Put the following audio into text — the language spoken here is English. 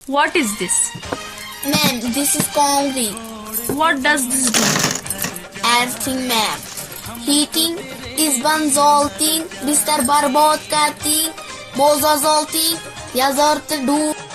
What is this? Ma'am, this is concrete. What does this do? Everything, ma'am. Heating is banzolting, Mr. Barbot cutting, Bozo zolting, Yazort do.